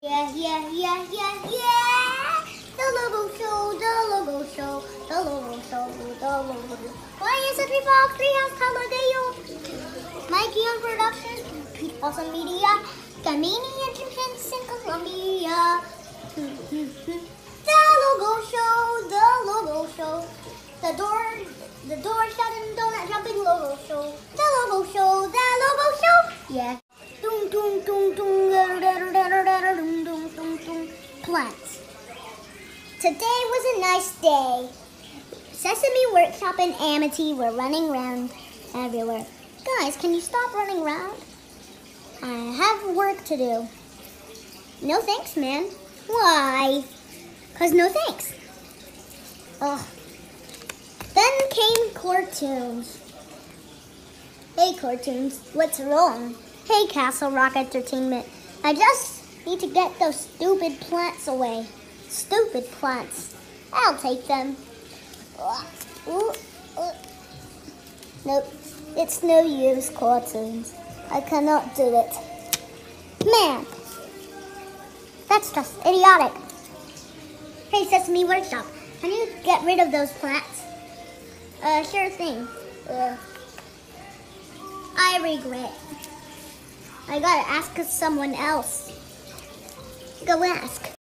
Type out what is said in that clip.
Yeah, yeah, yeah, yeah, yeah. The logo show, the logo show, the logo show, the logo show. Why is it before Treehouse Holiday? Mikey on production, awesome media, Gamini Egyptians in Colombia. The logo show, the logo show. The door shut and donut jumping logo show. The logo show, the logo show. Yeah. Doom, doom, doom, doom, doom, doom, doom, doom. Plants. Today was a nice day. Sesame Workshop and Amity were running around everywhere. Guys, can you stop running around? I have work to do. No thanks, man. Why? 'Cause no thanks. Ugh. Then came cartoons. Hey, cartoons, what's wrong? Hey, Castle Rock Entertainment. I just need to get those stupid plants away. Stupid plants. I'll take them. Nope, it's no use, cartoons. I cannot do it. Man, that's just idiotic. Hey, Sesame Workshop, can you get rid of those plants? Sure thing. I regret. I gotta ask someone else. Go ask.